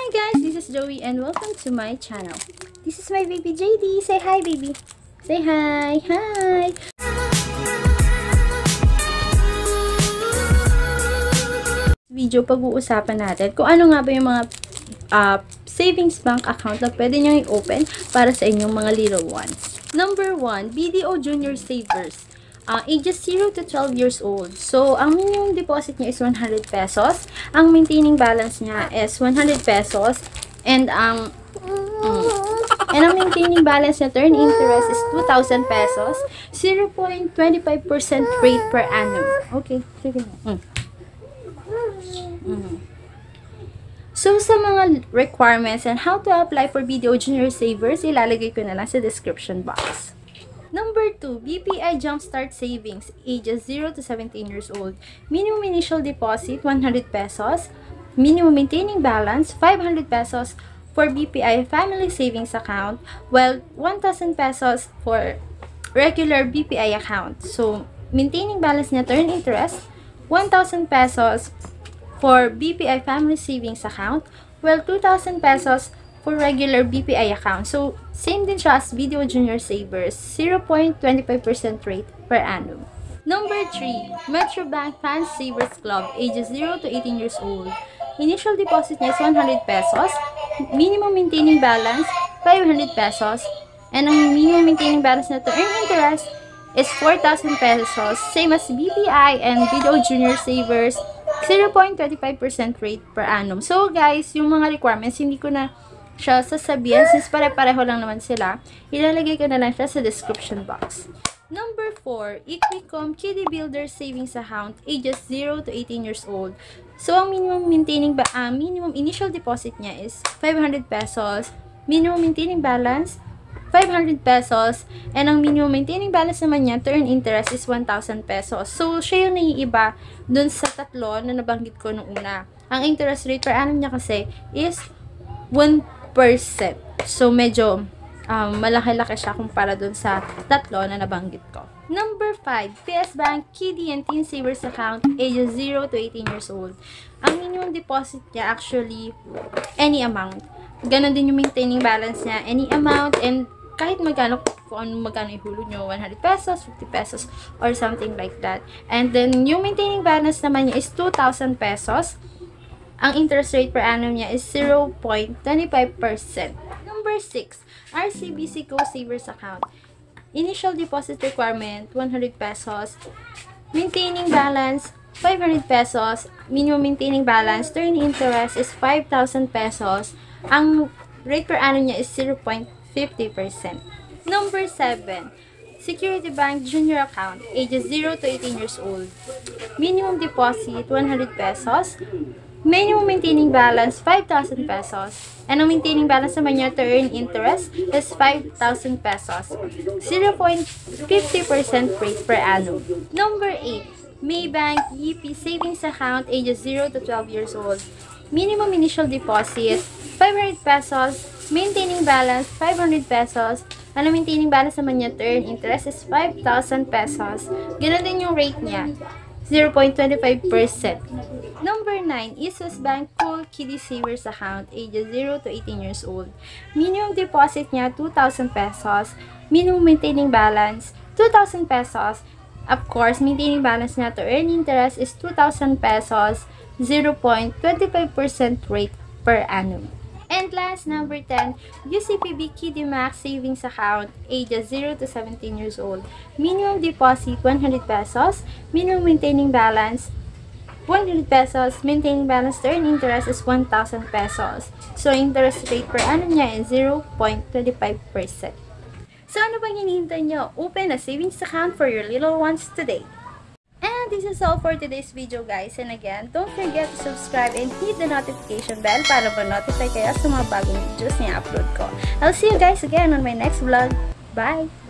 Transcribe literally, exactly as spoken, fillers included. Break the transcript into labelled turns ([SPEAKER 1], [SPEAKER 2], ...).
[SPEAKER 1] Hi guys, this is Joey and welcome to my channel. This is my baby J D. Say hi, baby. Say hi. Hi. Video, pag-uusapan natin kung ano nga ba yung mga uh, savings bank account na pwede nyo i-open para sa inyong mga little ones. Number one, B D O Junior Savers. Uh, ages zero to twelve years old. So, ang minimum deposit niya is one hundred pesos. Ang maintaining balance niya is one hundred pesos. And ang um, and ang maintaining balance niya, turn interest is two thousand pesos. zero point two five percent rate per annum. Okay. Sige. Mm. Mm. So, sa mga requirements and how to apply for B D O Junior Savers, ilalagay ko na lang sa description box. Number two, B P I Jumpstart Savings, ages zero to seventeen years old. Minimum initial deposit, one hundred pesos. Minimum maintaining balance, five hundred pesos for B P I Family Savings Account, while one thousand pesos for regular B P I account. So, maintaining balance niya, turn interest, one thousand pesos for B P I Family Savings Account, while two thousand pesos for regular B P I account. So, same din siya as B D O Junior Savers, zero point two five percent rate per annum. Number three, Metrobank Fan Savers Club, ages zero to eighteen years old. Initial deposit niya is one hundred pesos. Minimum maintaining balance, five hundred pesos. And ang minimum maintaining balance na to earn interest is four thousand pesos. Same as B P I and B D O Junior Savers, zero point two five percent rate per annum. So, guys, yung mga requirements, hindi ko na siya sasabihin since pare-pareho lang naman sila. Ilalagay ko na lang siya sa description box. Number four, Equicom Kiddie Builder Savings Account, ages zero to eighteen years old. So, ang minimum maintaining ba uh, minimum initial deposit niya is five hundred pesos. Minimum maintaining balance, five hundred pesos. And ang minimum maintaining balance naman niya, to earn interest is one thousand pesos. So, siya yung naiiba dun sa tatlo na nabanggit ko nung una. Ang interest rate per annum niya kasi is one percent. So, medyo um, malaki-laki siya kumpara dun sa tatlo na nabanggit ko. Number five, P S Bank Kiddie and Teen Savers Account, ages zero to eighteen years old. Ang minimum deposit niya actually, any amount. Ganon din yung maintaining balance niya, any amount, and kahit magkano, kung ano magkano ihulog nyo, one hundred pesos, fifty pesos, or something like that. And then, yung maintaining balance naman niya is two thousand pesos. Ang interest rate per annum niya is zero point two five percent. Number six, R C B C Co Savers Account. Initial deposit requirement, one hundred pesos. Maintaining balance, five hundred pesos. Minimum maintaining balance, turn interest is five thousand pesos. Ang rate per annum niya is zero point five zero percent. Number seven, Security Bank Junior Account, ages zero to eighteen years old. Minimum deposit, one hundred pesos. Minimum maintaining balance, five thousand pesos. And ang maintaining balance naman niya to earn interest is five thousand pesos. zero point five zero percent rate per annum. Number eight, Maybank Y P Savings Account, ages zero to twelve years old. Minimum initial deposit, five hundred pesos. Maintaining balance, five hundred pesos. And ang maintaining balance naman niya to earn interest is five thousand pesos. Ganun din yung rate niya, zero point two five percent. Number nine, East West Bank Cool Kiddie Savers Account, ages zero to eighteen years old. Minimum deposit niya, two thousand pesos. Minimum maintaining balance, two thousand pesos. Of course, maintaining balance niya to earn interest is two thousand pesos, zero point two five percent rate per annum. And last, number ten, U C P B Kiddie Max Savings Account, ages zero to seventeen years old. Minimum deposit, one hundred pesos. Minimum maintaining balance, one hundred pesos. Maintaining balance to earn interest is one thousand pesos. So, interest rate per annum niya is zero point two five percent. So, ano bang hinihintay nyo? Open a savings account for your little ones today. And this is all for today's video, guys. And again, don't forget to subscribe and hit the notification bell para ma-notify kayo sa mga bagong videos na i-upload ko. I'll see you guys again on my next vlog. Bye!